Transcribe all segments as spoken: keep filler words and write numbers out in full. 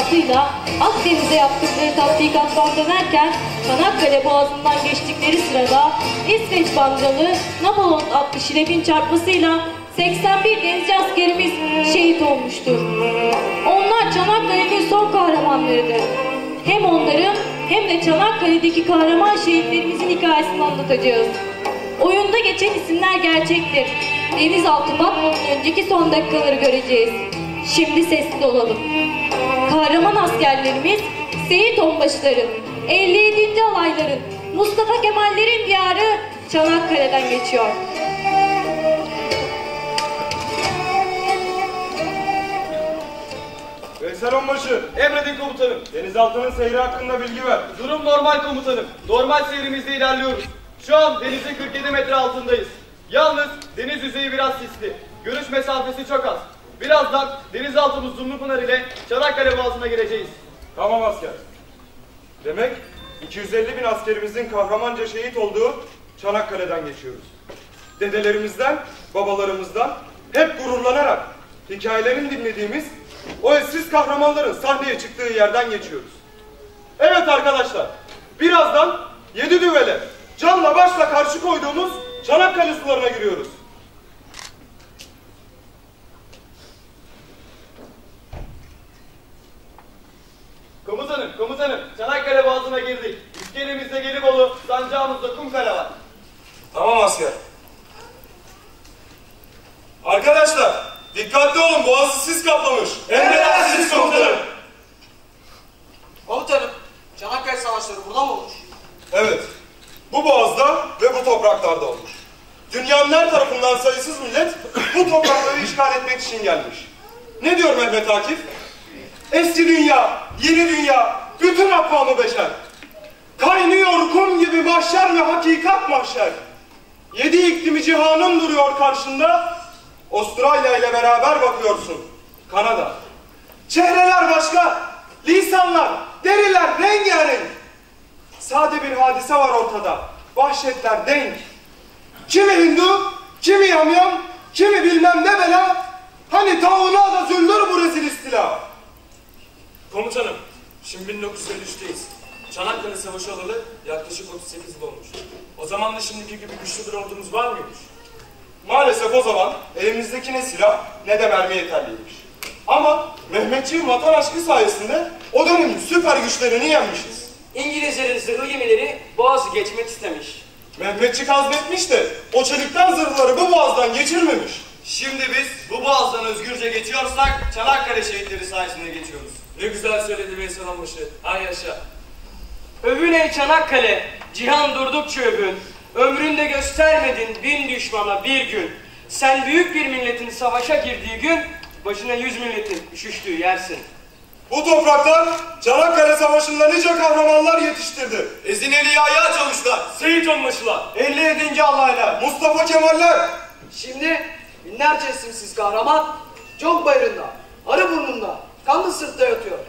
şahsıyla Akdeniz'e yaptıkları tatbikattan dönerken Çanakkale Boğazı'ndan geçtikleri sırada İsveç bandıralı Napoleon adlı şirebin çarpmasıyla seksen bir denizci askerimiz şehit olmuştur. Onlar Çanakkale'nin son kahramanlarıdır. Hem onların hem de Çanakkale'deki kahraman şehitlerimizin hikayesini anlatacağız. Oyunda geçen isimler gerçektir. Denizaltı batmadan önceki son dakikaları göreceğiz. Şimdi sessiz olalım. Kahraman askerlerimiz Seyit Onbaşıların, elli yedinci alayların, Mustafa Kemallerin diyarı Çanakkale'den geçiyor. Veysel Onbaşı, emredin komutanım. Denizaltının seyri hakkında bilgi ver. Durum normal komutanım. Normal seyrimizde ilerliyoruz. Şu an denizin kırk yedi metre altındayız. Yalnız deniz yüzeyi biraz sisli. Görüş mesafesi çok az. Birazdan denizaltımız Zumlupınar ile Çanakkale Boğazı'na gireceğiz. Tamam asker. Demek iki yüz elli bin askerimizin kahramanca şehit olduğu Çanakkale'den geçiyoruz. Dedelerimizden, babalarımızdan hep gururlanarak hikayelerini dinlediğimiz o eşsiz kahramanların sahneye çıktığı yerden geçiyoruz. Evet arkadaşlar, birazdan yedi düvele canla başla karşı koyduğumuz Çanakkale sularına giriyoruz. Komutanım, komutanım. Çanakkale Boğazı'na girdik. İskelemizde Gelibolu, sancağımızda Kumkale var. Tamam asker. Arkadaşlar, dikkatli olun, boğazı sis kaplamış. Emredersiniz komutanım. Komutanım, Çanakkale Savaşları burada mı olmuş? Evet, bu boğazda ve bu topraklarda olmuş. Dünyanın her tarafından sayısız millet bu toprakları işgal etmek için gelmiş. Ne diyor Mehmet Akif? Eski dünya, yeni dünya, bütün akvamı beşer. Kaynıyor kum gibi mahşer ve hakikat mahşer. Yedi iklimi cihanın duruyor karşında. Avustralya ile beraber bakıyorsun. Kanada. Çehreler başka, lisanlar, deriler rengarenk. Sade bir hadise var ortada. Vahşetler denk. Kimi Hindu, kimi yamyam, kimi bilmem ne bela. Hani tavuğuna da züldür bu rezil istila. Komutanım, şimdi bin dokuz yüz elli üçteyiz. Çanakkale Savaşı olalı yaklaşık otuz sekiz yıl olmuş. O zaman da şimdiki gibi güçlü bir ordumuz var mıymış? Maalesef o zaman elimizdeki ne silah ne de mermi yeterliymiş. Ama Mehmetçiğin vatan aşkı sayesinde o dönemin süper güçlerini yenmişiz. İngilizlerin zırhlı gemileri Boğaz'ı geçmek istemiş. Mehmetçik azmetmiş de o çelikten zırhları bu boğazdan geçirmemiş. Şimdi biz bu boğazdan özgürce geçiyorsak Çanakkale şehitleri sayesinde geçiyoruz. Ne güzel söyledi Veysel Onbaşı. Ay yaşa. Övün ey Çanakkale, cihan durdukça övün. Ömründe göstermedin bin düşmana bir gün. Sen büyük bir milletin savaşa girdiği gün, başına yüz milletin üşüştüğü yersin. Bu topraklar Çanakkale Savaşı'nda nice kahramanlar yetiştirdi. Ezineli Yahya Çavuşlar, Seyit Onbaşılar, elli yedinci alaylar, Mustafa Kemaller. Şimdi binlerce isimsiz kahraman, Conk Bayırı'nda, Arıburnu'nda, Kanlı Sırt'ta yatıyor.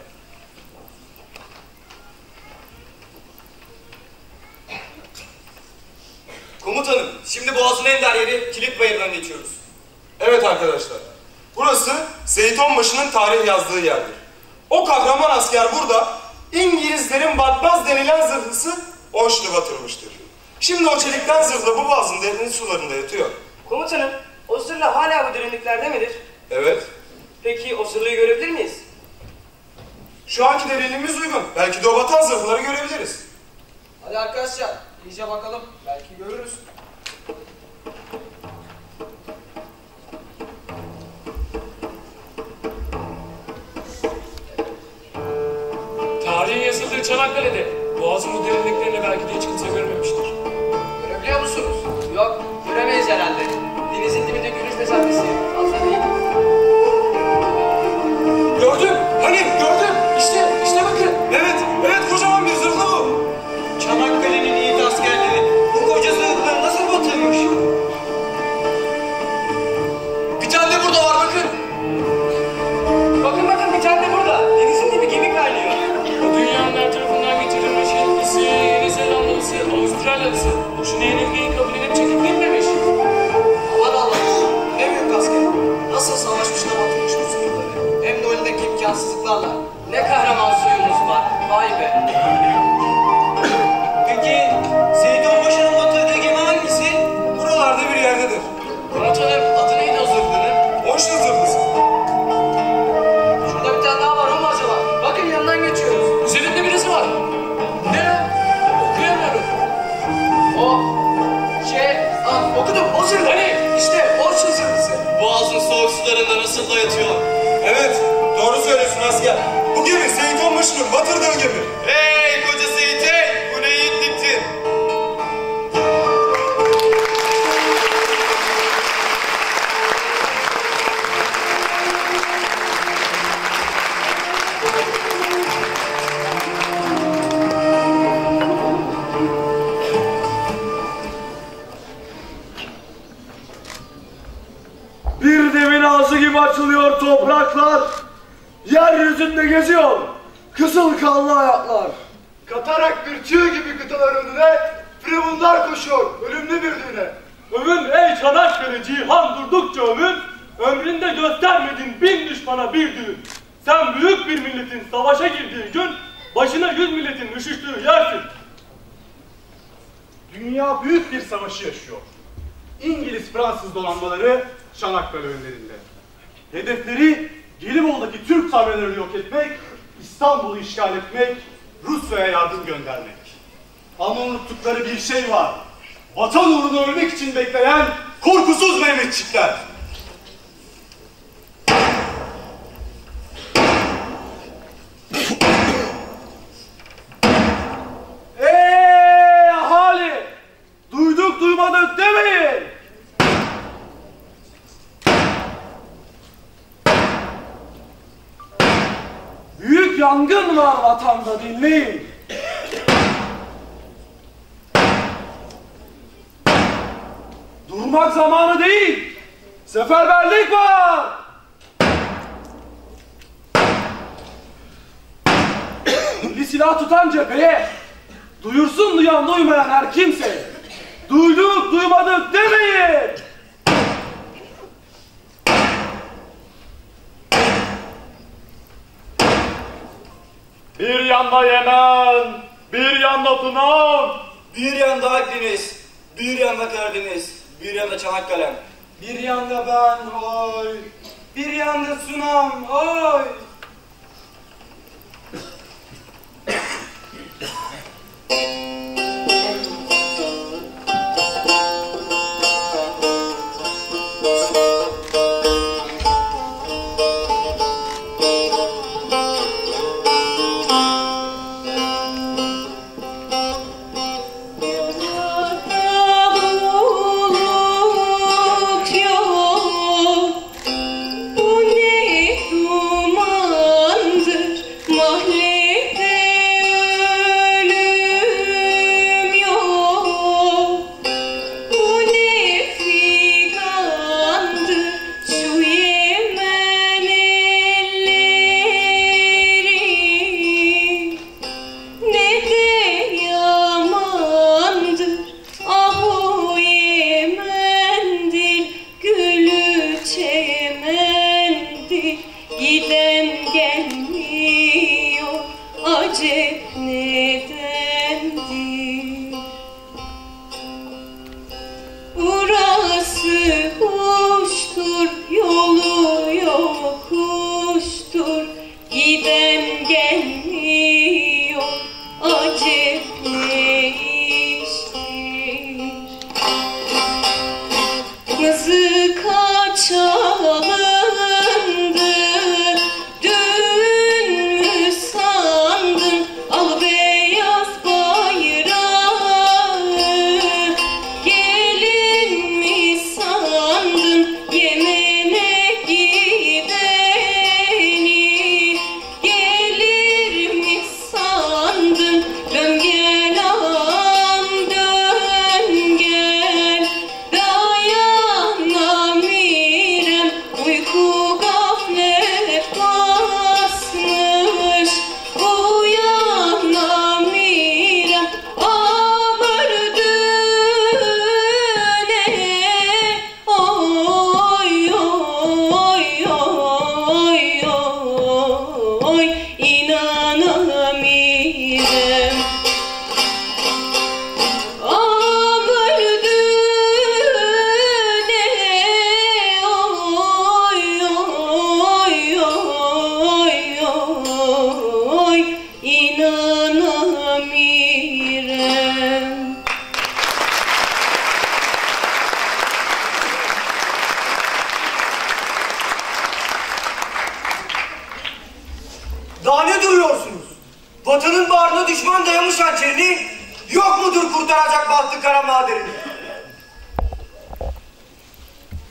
Komutanım, şimdi Boğaz'ın en dar yeri Kilit Bayırı'ndan geçiyoruz. Evet arkadaşlar, burası Seyit Onbaşı'nın tarih yazdığı yerdir. O kahraman asker burada İngilizlerin batmaz denilen zırhlısı Oşlu batırmıştır. Şimdi o çelikten zırhlı bu boğazın derin sularında yatıyor. Komutanım, o zırhlı hala bu derinliklerde midir? Evet. Peki o zırhlıyı görebilir miyiz? Şu anki derinliğimiz uygun. Belki de o batan zırhları görebiliriz. Hadi arkadaşlar, iyice bakalım. Belki görürüz. tarihin yazıldığı Çanakkale'de Boğaz'ın bu derinliklerini belki de hiç kimse görmemiştir. Görebiliyor musunuz? Yok, göremeyiz herhalde. Denizin dibinde görüş mesafesi fazla değil. Gördüm. Hani gördüm. İşte, işte bakın. Evet, evet kocaman bir zırhlı bu. Çanakkale'nin yiğit askerleri bu koca zırhları nasıl batırmış? Bir tane de burada var bakın. Bakın bakın bir tane de burada. Denizin dibi gemi kaynıyor. O dünyanın her tarafından getirilmiş Hintlisi, Yeni Zelandalısı, Avustralyalısı boşuna yenilgiyi kabul edip çekip gitmemiş. Aman Allah'ım, ne büyük asker. Nasıl savaşmış da batırmış bu zırhları. Hem de önündeki imkansızlıklarla. Ne kahraman suyumuz var. Vay be. Peki Seyit Onbaşı'nın batırdığı gemi hangisi? Buralarda bir yerdedir. Komutanım adı neydi o zırhlının? Boşna zırhlısı. Şurada bir tane daha var, o mu acaba? Bakın yanından geçiyoruz. Üzerinde birisi var. Ne? Okuyamıyorum. O şey, ah, okudum. O zırh. Hani işte o zırhlısı. Boğazın soğuk sularında nasıl da yatıyor? Evet, doğru söylüyorsun asker. Bu gemi Seyit Onbaşı'nın batırdığı gemi. Hey koca Seyit hey! Bu ne yiğitliktir? Bir devin ağzı gibi açılıyor topraklar. Yeryüzünde geziyor kızıl kanlı ayaklar. Katarak bir tüy gibi kıtalar önüne, firavunlar koşuyor ölümlü bir düğüne. Övün ey Çanakkale, cihan durdukça övün. Ömründe göstermedin bin düşmana bir düğün. Sen büyük bir milletin savaşa girdiği gün başına yüz milletin üşüştüğü yersin. Dünya büyük bir savaşı yaşıyor. İngiliz-Fransız donanmaları Çanakkale önlerinde. Hedefleri Gelibolu'daki Türk sabirlerini yok etmek, İstanbul'u işgal etmek, Rusya'ya yardım göndermek. Ama unuttukları bir şey var. Vatan uğruna ölmek için bekleyen korkusuz Mehmetçikler. Eee ahali! Duyduk duymadık demeyin! Büyük yangın var vatanda, dinleyin. Durmak zamanı değil. Seferberlik var. Bir silah tutan cepheye duyursun duyan duymayan her kimse. Duyduk duymadık demeyin. Bir yanda Yemen, bir yanda Tunav. Bir yanda Akdeniz, bir yanda Karadeniz, bir yanda Çanakkale. Bir yanda ben oy, bir yanda sunam oy. Mahlete ölüm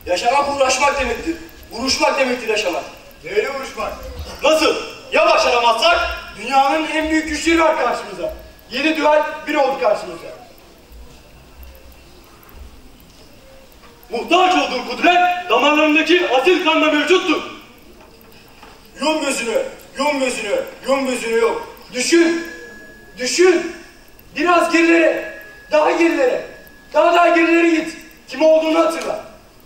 Yaşamak uğraşmak demektir. Vuruşmak demektir yaşamak. Neyle vuruşmak? Nasıl? Ya başaramazsak? Dünyanın en büyük güçleri var karşımıza. Yedi düel bir oldu karşımıza. Muhtaç olduğun kudret damarlarındaki asil kanla mevcuttur. Yum gözünü, yum gözünü, yum gözünü yok. Düşün, düşün. Biraz gerilere, daha gerilere, daha daha gerilere git. Kim olduğunu hatırla.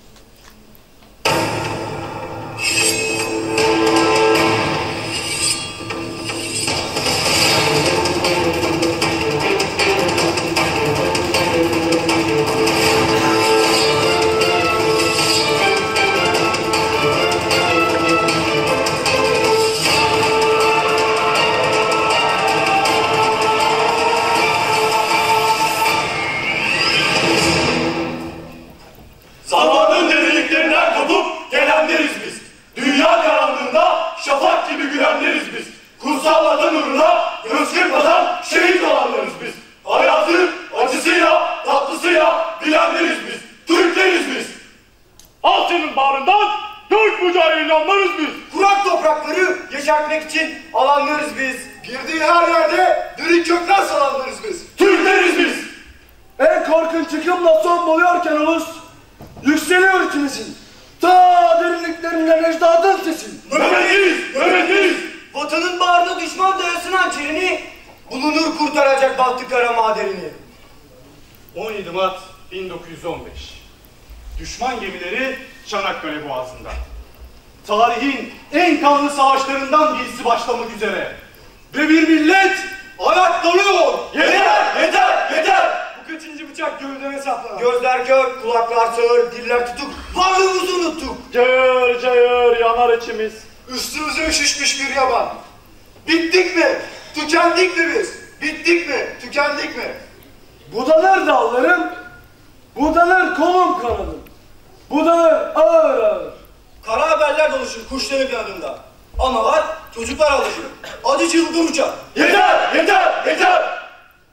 Zamanın derinliklerinden kopup gelenleriz biz. Dünya karanlığında şafak gibi gülenleriz biz. Kutsal vatan uğruna göz kırpmadan şehit olanlarız biz. Hayatı acısıyla, tatlısıyla bilenleriz biz. Türkleriz biz. Alçının bağrından Türk mücahidinlerimiz biz. Kurak toprakları yeşertmek için alanlarız biz. Girdiği her yerde diri kökler salanlarız biz. Türkleriz biz. En korkunç yıkımla son buluyorken ulus, yükseliyor ikimizin. Ta derinliklerinden ecdadın sesi. Nöbetiz, nöbetiz. Vatanın bağrına düşman dayasın hançerini, bulunur kurtaracak bahtı kara maderini. on yedi Mart bin dokuz yüz on beş. Düşman gemileri Çanakkale Boğazı'nda. Tarihin en kanlı savaşlarından birisi başlamak üzere. Ve bir millet ayaklanıyor. Yeter, yeter, yeter. Bu kaçıncı bıçak gövdeme saplanır? Gözler kör, kulaklar sağır, diller tutuk, varlığımızı unuttuk. Cayır cayır yanar içimiz. Üstümüze üşüşmüş bir yaban. Bittik mi? Tükendik mi biz? Bittik mi? Tükendik mi? Budanır dallarım, budanır kolum kanadım. Budanır ağır ağır. Kara haberler dolaşır kuşların kanadında. Analar, çocuklar alışır. Acı çılgın uçar. Yeter, yeter, yeter.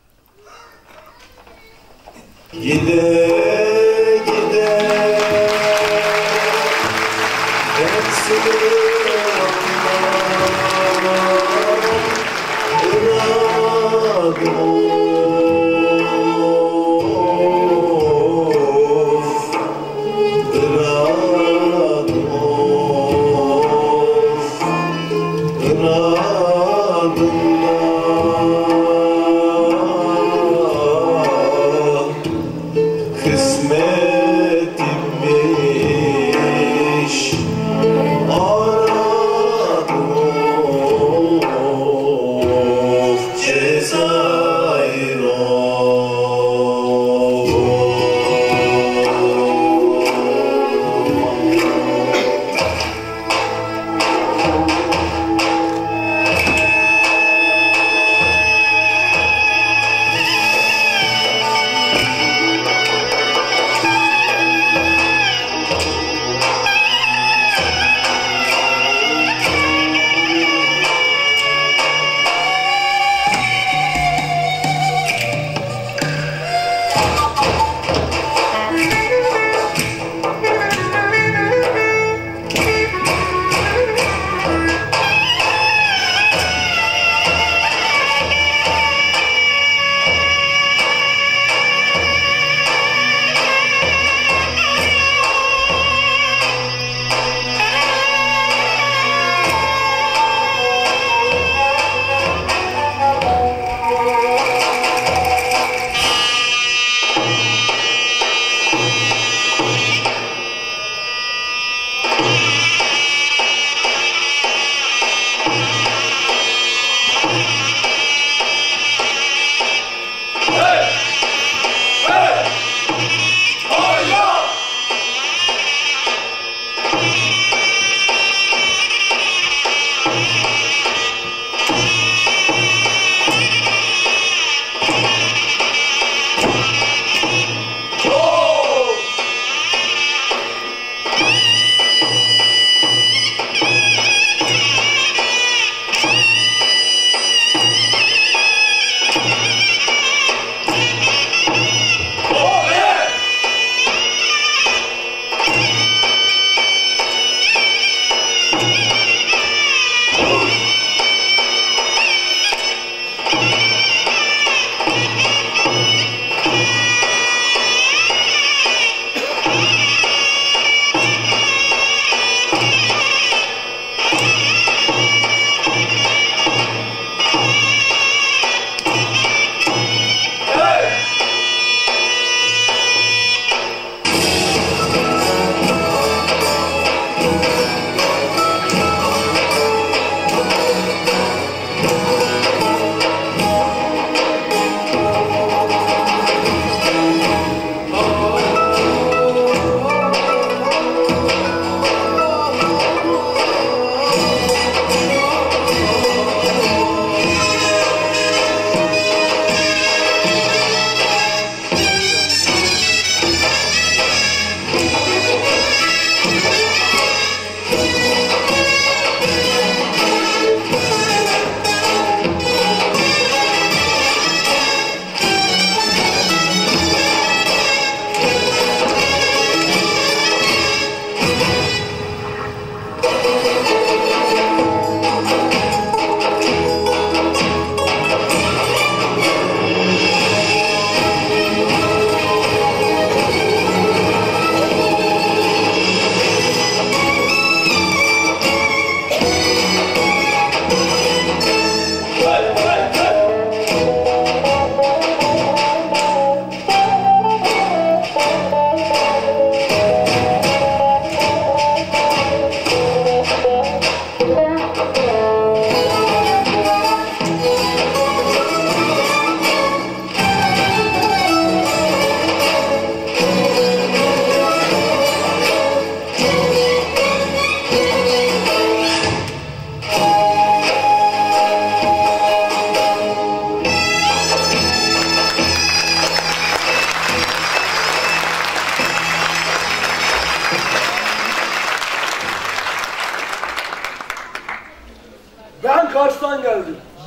Gide gide hepsini bıraktım. Kız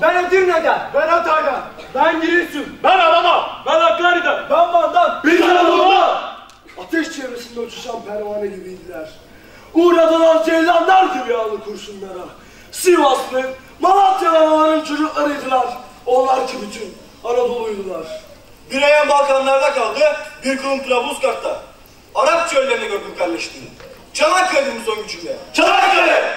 Ben Edirne'den. Ben Hatay'dan. Ben Giresun. Ben Adana. Ben Hakkari'den. Ben Van'dan. Biz Anadolu'da. Ateş çevresinde uçuşan pervane gibiydiler. Uğradılar ceylanlar gibi yağlı kurşunlara. Sivaslı, Malatyalıların çocuklarıydılar. Onlar ki bütün Anadolu'ydular. Bir ayağım Balkanlarda kaldı, bir kulum Trablusgarp'ta. Arap çöllerine gördüm kardeşliğini. Çanakkale'nin son gücünde. Çanakkale!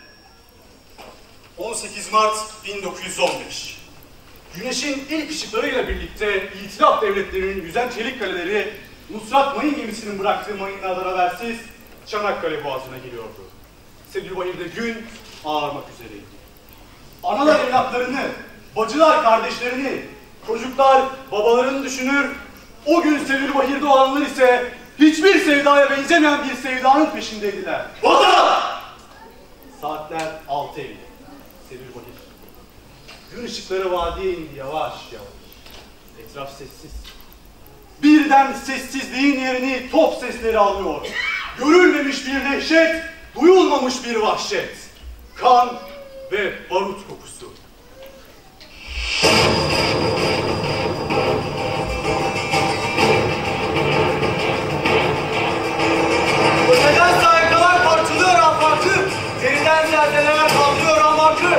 on sekiz Mart bin dokuz yüz on beş. Güneşin ilk ışıklarıyla birlikte İtilaf devletlerinin yüzen çelik kaleleri Nusrat Mayın gemisinin bıraktığı mayınlardan habersiz Çanakkale boğazına giriyordu. Sedülbahir'de gün ağarmak üzereydi. Analar evlatlarını, bacılar kardeşlerini, çocuklar babalarını düşünür, o gün Sedülbahir'de olanlar ise hiçbir sevdaya benzemeyen bir sevdanın peşindeydiler. Vatan! Saatler altı elli. Sedülbahir. Gün ışıkları vadiye indi yavaş yavaş. Etraf sessiz. Birden sessizliğin yerini top sesleri alıyor. Görülmemiş bir dehşet, duyulmamış bir vahşet. Kan ve barut kokusu. Öteden saygılar parçalıyor afakı, deriden zelzeleler kaldırıyor amakı.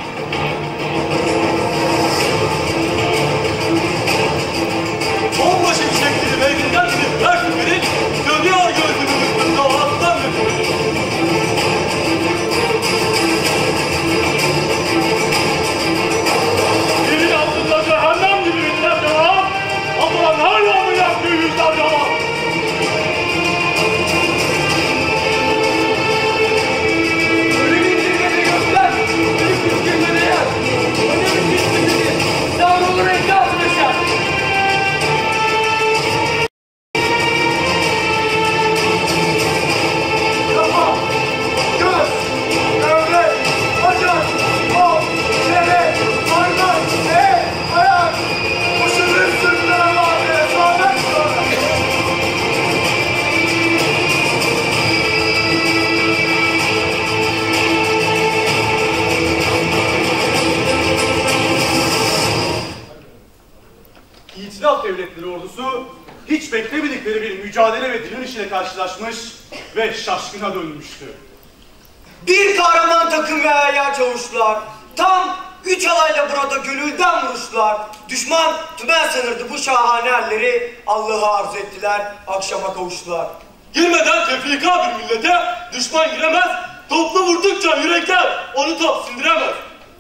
Bomba şimşekleri meydandan gidip her şüpheli dönüyor gözümüzün doğasından dönüyor. Yerin altında cehennem gibi bitler devam. Allah'ın hala mı yaptığı yüzler devam. Ölümün zirvede gökler, ölüm püskürmede yer. Ölümün püskürmede, savrulur renkli atılışlar. Kafa, göz, gövde, bacak, kol, çene, parmak, el, ayak. Başının sırtına bağlı, sağdan sonra. İtilaf devletleri ordusu hiç beklemedikleri bir mücadele ve direniş ile karşılaşmış ve şaşkına dönmüştü. Bir kahraman takım ve ayağa çavuştular. Tam üç alayla burada gönülden vuruştular. Düşman tümen sanırdı bu şahane halleri. Allah'a arz ettiler, akşama kavuştular. Girmeden tefrika bir millete düşman giremez. Toplu vurdukça yürekler onu top sindiremez.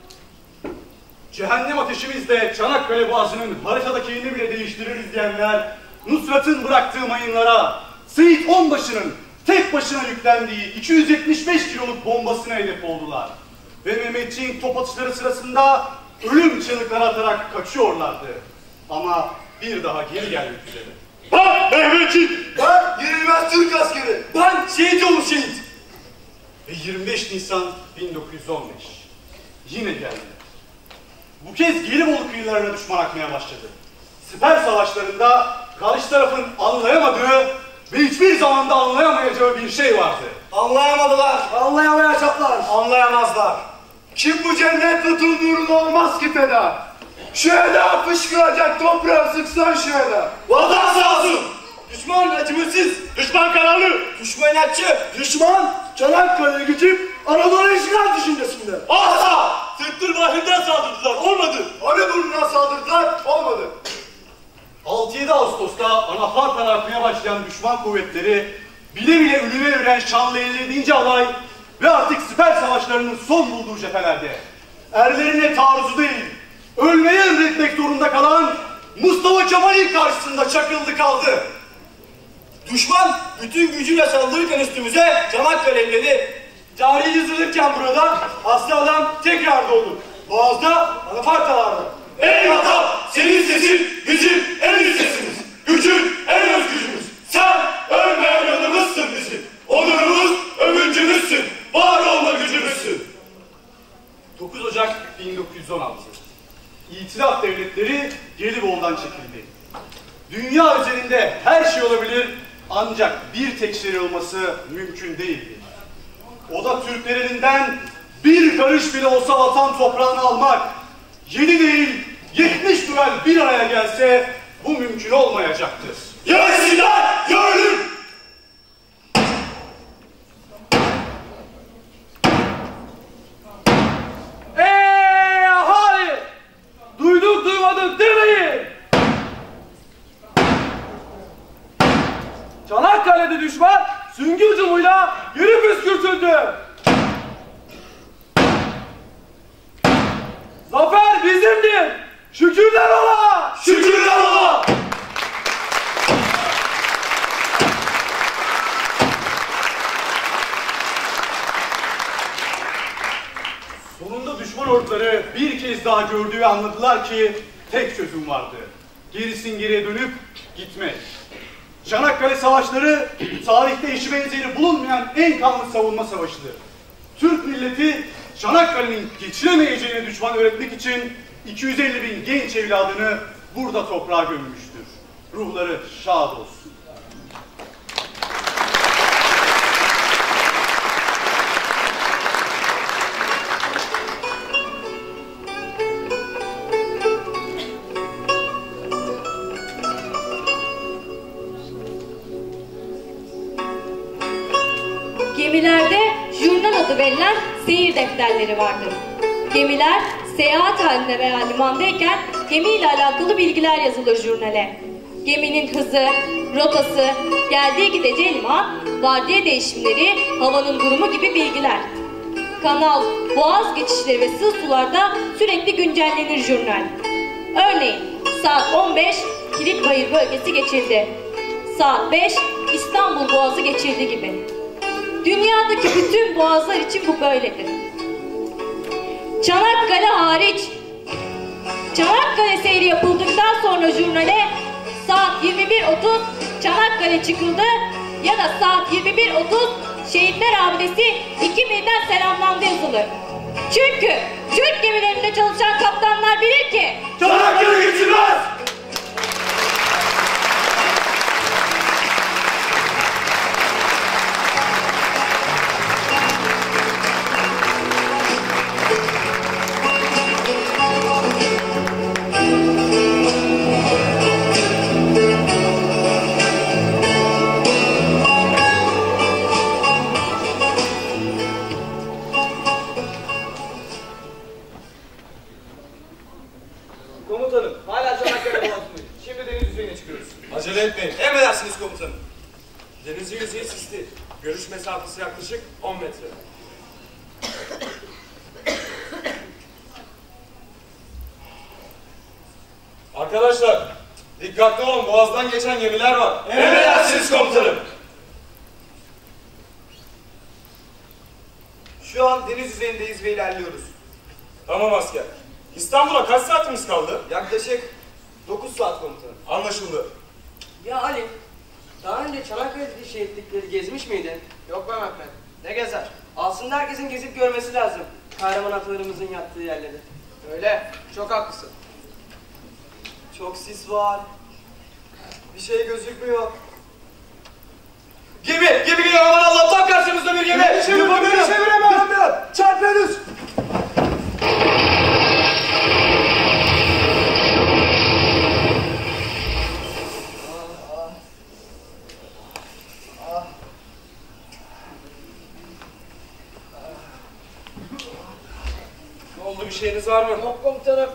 Cehennem ateşimizle Çanakkale Boğazı'nın haritadaki yerini bile değiştiririz diyenler, Nusrat'ın bıraktığı mayınlara, Seyit Onbaşı'nın tek başına yüklendiği iki yüz yetmiş beş kiloluk bombasına hedef oldular. Ve Mehmetçiğin top atışları sırasında ölüm çığlıkları atarak kaçıyorlardı. Ama bir daha geri gelmek üzere. Ben Mehmetçik! Ben yenilmez Türk askeri. Ben şehit oğlu şehit. Ve yirmi beş Nisan bin dokuz yüz on beş. Yine geldiler. Bu kez Gelibolu kıyılarına düşman akmaya başladı. Siper savaşlarında karşı tarafın anlayamadığı ve hiçbir zamanda anlayamayacağı bir şey vardı. Anlayamadılar. Anlayamayacaklar. Anlayamazlar. Kim bu cennet tutulduğunu olmaz ki feda. Şüheda fışkıracak toprağı sıksan şüheda. Vatan sağ olsun! Düşman acımasız. Düşman kararlı! Düşman inatçı. Düşman Çanakkale'ye geçip Anadolu işgal düşüncesinde. Asla! Sedülbahir'den saldırdılar, olmadı! Anadolu'na saldırdılar, olmadı. altı yedi Ağustos'ta anahtar karartmaya başlayan düşman kuvvetleri bile bile ölüme ölen şanlı elli yedinci alay ve artık siper savaşlarının son bulduğu cephelerde erlerine taarruzu değil, ölmeye emretmek zorunda kalan Mustafa Kemal'in karşısında çakıldı kaldı. Düşman bütün gücüyle saldırırken üstümüze Çanakkale elledi. Tarih yazılırken burada aslı adam tekrar doğdu. Boğaz'da, Anafartalar'da. Ey vatan! Senin sesin bizim en iyi sesimiz! Gücün en öz gücümüz! Sen ölmeyen yanımızsın bizim! Onurumuz, övüncümüzsün! Var olma gücümüzsün! dokuz Ocak bin dokuz yüz on altı. İtilaf devletleri Gelibolu'dan çekildi. Dünya üzerinde her şey olabilir ancak bir tek şey olması mümkün değildi. O da Türkler elinden bir karış bile olsa vatan toprağını almak, yedi değil yetmiş duel bir araya gelse bu mümkün olmayacaktır. Ya silah ya ölüm! Eee ahali! Duyduk duymadık demeyin! Çanakkale'de düşman süngü hücumuyla yeri püskürtüldü. Zafer bizimdir. Şükürler ola! Şükürler ola! Sonunda düşman orduları bir kez daha gördüğü ve anladılar ki tek çözüm vardı. Gerisin geriye dönüp gitmek. Çanakkale Savaşları tarihte eşi benzeri bulunmayan en kanlı savunma savaşıdır. Türk milleti Çanakkale'nin geçiremeyeceğini düşman öğretmek için iki yüz elli bin genç evladını burada toprağa gömmüştür. Ruhları şad olsun. Gemilerde jurnal adı verilen seyir defterleri vardır. Gemiler seyahat halinde veya limandayken gemiyle alakalı bilgiler yazılır jurnale. Geminin hızı, rotası, geldiği gideceği liman, vardiya değişimleri, havanın durumu gibi bilgiler. Kanal, boğaz geçişleri ve sığ sularda sürekli güncellenir jurnal. Örneğin saat on beş Kilitbayır bölgesi geçildi. Saat beş İstanbul Boğazı geçildi gibi. Dünyadaki bütün boğazlar için bu böyledir. Çanakkale hariç. Çanakkale seyri yapıldıktan sonra jurnale saat yirmi bir otuz Çanakkale çıkıldı ya da saat yirmi bir otuz Şehitler Abidesi iki milden selamlandı yazılır. Çünkü Türk gemilerinde çalışan kaptanlar bilir ki Çanakkale geçilmez! Komutanım, hala Çanakkale Boğazı'ndayız. Şimdi deniz yüzeyine çıkıyoruz. Acele etmeyin. Emredersiniz komutanım. Denizin yüzeyi sisli. Görüş mesafesi yaklaşık on metre. Arkadaşlar, dikkatli olun. Boğazdan geçen gemiler var. Emredersiniz komutanım. Şu an deniz yüzeyindeyiz ve ilerliyoruz. Tamam asker. İstanbul'a kaç saatimiz kaldı? Yaklaşık dokuz saat komutanım. Anlaşıldı. Ya Ali, daha önce Çanakkale'deki şehitlikleri gezmiş miydin? Yok be Mehmet, ne gezer? Aslında herkesin gezip görmesi lazım. Kahraman atalarımızın yattığı yerleri. Öyle, çok haklısın. Çok sis var. Bir şey gözükmüyor. Gemi, gemi geliyor aman Allah'ım, tam karşımızda bir gemi. Çeviremem, çeviremem. Çarpıyoruz. Ne oldu, bir şeyiniz var mı? Yok komutanım.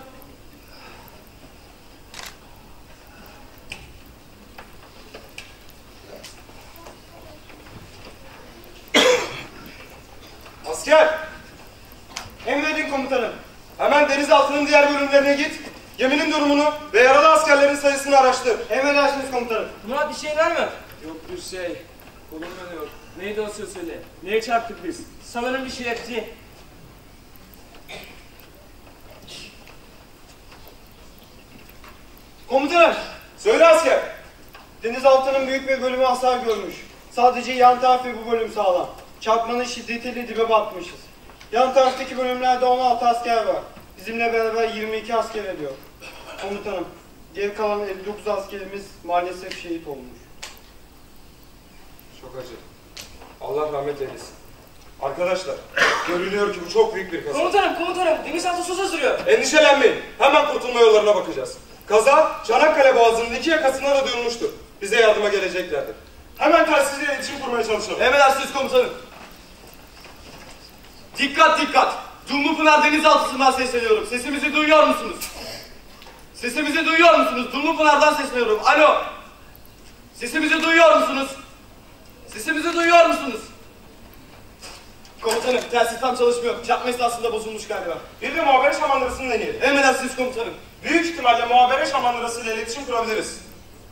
Asker! Emredin komutanım. Hemen denizaltının diğer bölümlerine git. Geminin durumunu ve yaralı askerlerin sayısını araştır. Emredersiniz komutanım. Murat bir şey var mı? Yok bir şey. Kolum yanıyor. Neydi o söz öyle? Neye çarptık biz? Sanırım bir şey etti. Komutanım, Söyle asker. denizaltının büyük bir bölümü hasar görmüş. Sadece yan tarafı bu bölüm sağlam. Çarpmanın şiddetiyle dibe batmışız. Yan taraftaki bölümlerde on altı asker var. Bizimle beraber yirmi iki asker ediyor. Komutanım, geri kalan elli dokuz askerimiz maalesef şehit olmuş. Çok acı. Allah rahmet eylesin. Arkadaşlar, görülüyor ki bu çok büyük bir kaza. Komutanım, komutanım, denizaltı su sızlıyor. Endişelenmeyin. Hemen kurtulma yollarına bakacağız. Kaza Çanakkale Boğazı'nın iki yakasına da duyulmuştur. Bize yardıma geleceklerdir. Hemen telsizle iletişim kurmaya çalışalım. Emredersiniz komutanım. Dikkat dikkat! Dumlupınar denizaltısından sesleniyorum. Sesimizi duyuyor musunuz? Sesimizi duyuyor musunuz? Dumlupınar'dan sesleniyorum. Alo! Sesimizi duyuyor musunuz? Sesimizi duyuyor musunuz? Komutanım, telsiz tam çalışmıyor. Çarpma esnasında bozulmuş galiba. Bir de muhabere şamandırasını deneyelim. Emredersiniz komutanım. Büyük ihtimalle muhabere şamandırasıyla iletişim kurabiliriz.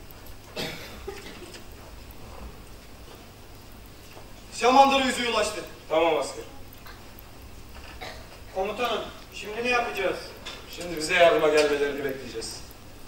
Şamandıra yüzüğü ulaştı. Tamam asker. Komutanım, şimdi ne yapacağız? Şimdi bize yardıma gelmelerini bekleyeceğiz.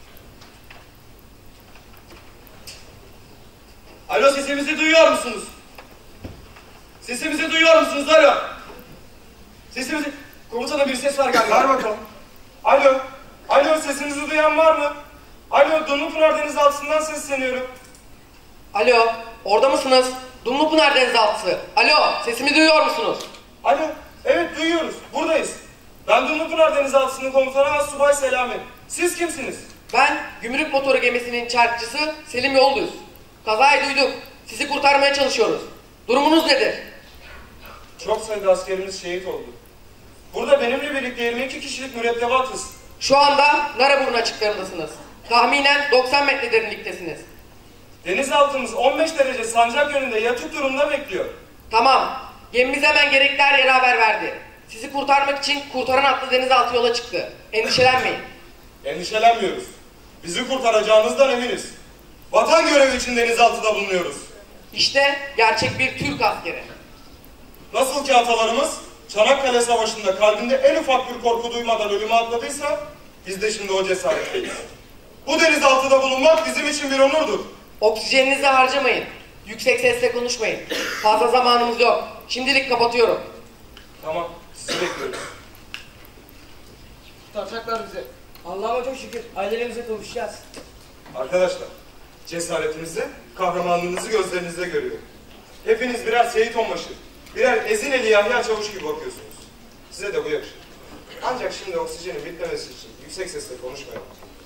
Alo, sesimizi duyuyor musunuz? Sesimizi duyuyor musunuz? Alo! Sesimizi... Komutanım, bir ses var galiba. Ver bakalım. Alo. Alo, sesinizi duyan var mı? Alo, Dumlupınar denizaltısından sesleniyorum. Alo, orada mısınız? Dumlupınar denizaltısı. Alo, sesimi duyuyor musunuz? Alo, evet duyuyoruz. Buradayız. Ben Dumlupınar denizaltısının komutanı Assubay Selami. Siz kimsiniz? Ben gümrük motoru gemisinin çarkçısı Selim Yolduz. Kazayı duyduk. Sizi kurtarmaya çalışıyoruz. Durumunuz nedir? Çok sayıda askerimiz şehit oldu. Burada benimle birlikte yirmi iki kişilik mürettebatız. Şu anda Naraburun açıklarındasınız. Tahminen doksan metre derinliktesiniz. Denizaltımız on beş derece sancak yönünde yatık durumda bekliyor. Tamam. Gemimiz hemen gerekli her yere haber verdi. Sizi kurtarmak için kurtaran atlı denizaltı yola çıktı. Endişelenmeyin. Endişelenmiyoruz. Bizi kurtaracağınızdan eminiz. Vatan görevi için denizaltıda bulunuyoruz. İşte gerçek bir Türk askeri. Nasıl ki atalarımız Çanakkale Savaşı'nda kalbinde en ufak bir korku duymadan ölüme atladıysa biz de şimdi o cesaretteyiz. Bu denizaltıda bulunmak bizim için bir onurdur. Oksijeninizi harcamayın. Yüksek sesle konuşmayın. Fazla zamanımız yok. Şimdilik kapatıyorum. Tamam, sizi bekliyoruz. Kurtaracaklar bizi. Allah'ıma çok şükür ailelerimize kavuşacağız. Arkadaşlar, cesaretinizi, kahramanlığınızı gözlerinizde görüyorum. Hepiniz birer Seyit Onbaşı, birer Ezineli Yahya Çavuş gibi bakıyorsunuz. Size de bu yakışır. Ancak şimdi oksijenin bitmemesi için yüksek sesle konuşmayalım.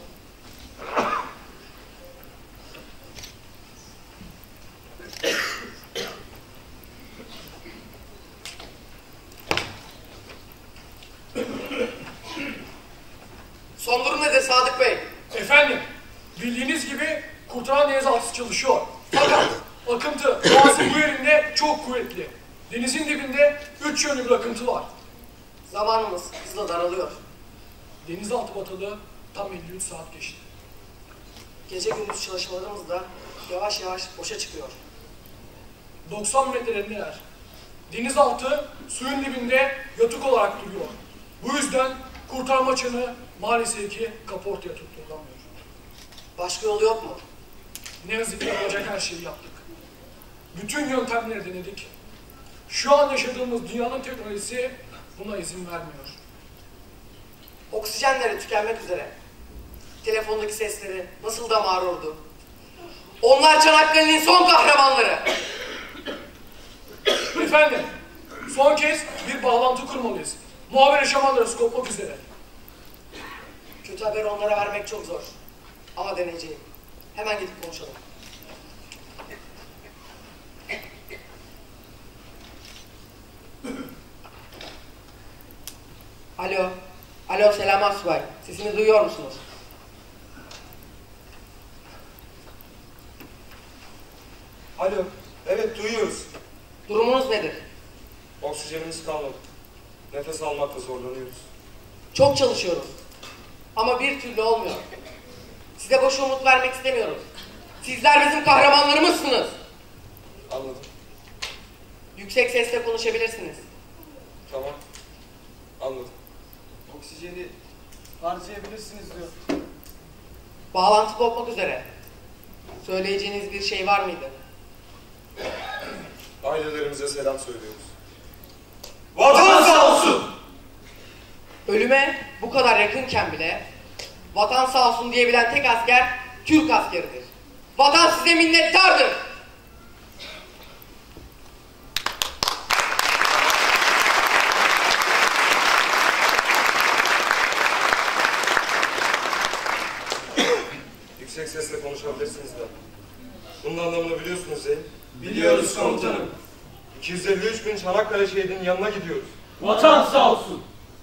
Son durum nedir Sadık Bey? Efendim, bildiğiniz gibi kurtaran denizaltısı çalışıyor. Fakat akıntı boğazın bu yerinde çok kuvvetli. Denizin dibinde üç yönlü bir akıntı var. Zamanımız hızla daralıyor. Denizaltı batalı tam elli üç saat geçti. Gece gündüz çalışmalarımız da yavaş yavaş boşa çıkıyor. doksan metrede yer. Denizaltı suyun dibinde yatık olarak duruyor. Bu yüzden kurtarma çanı maalesef ki kaportaya tutturulamıyor. Başka yolu yok mu? Ne yazık ki olacak her şeyi yaptık. Bütün yöntemleri denedik. Şu an yaşadığımız dünyanın teknolojisi buna izin vermiyor. Oksijenleri tükenmek üzere. Telefondaki sesleri nasıl da mağrurdu. Onlar Çanakkale'nin son kahramanları. Efendim, son kez bir bağlantı kurmalıyız. Muhabere şamanlarız kopmak üzere. Kötü haberi onlara vermek çok zor. Ama deneyeceğim. Hemen gidip konuşalım. Alo. Alo Selam Asubay. Sesimi duyuyor musunuz? Alo, evet duyuyoruz. Durumunuz nedir? Oksijenimiz kalmadı. Nefes almakta zorlanıyoruz. Çok çalışıyoruz. Ama bir türlü olmuyor. Size boş umut vermek istemiyorum. Sizler bizim kahramanlarımızsınız. Anladım. Yüksek sesle konuşabilirsiniz. Tamam. Anladım. Oksijeni harcayabilirsiniz diyor. Bağlantı kopmak üzere. Söyleyeceğiniz bir şey var mıydı? Ailelerimize selam söylüyoruz. Vatan sağ olsun! Ölüme bu kadar yakınken bile vatan sağ olsun diyebilen tek asker Türk askeridir. Vatan size minnettardır. anlamını biliyorsunuz değil mi? Biliyoruz komutanım. iki yüz elli üç bin Çanakkale şehidinin yanına gidiyoruz. Vatan sağ olsun.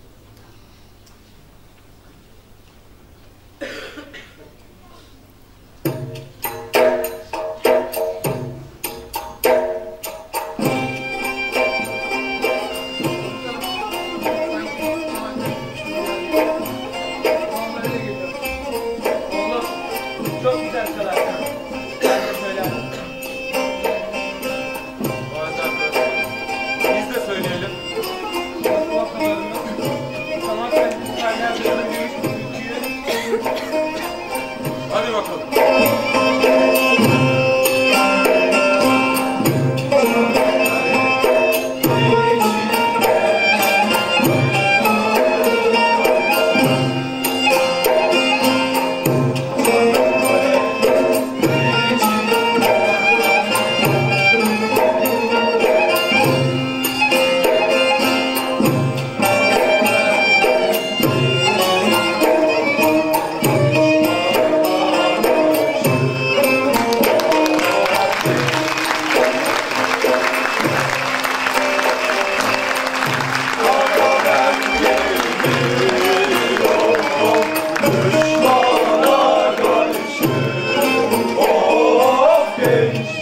Çok güzel söylersin. Ben de söylerim. Biz de söyleyelim. Hadi bakalım. Düşmana karşı of genç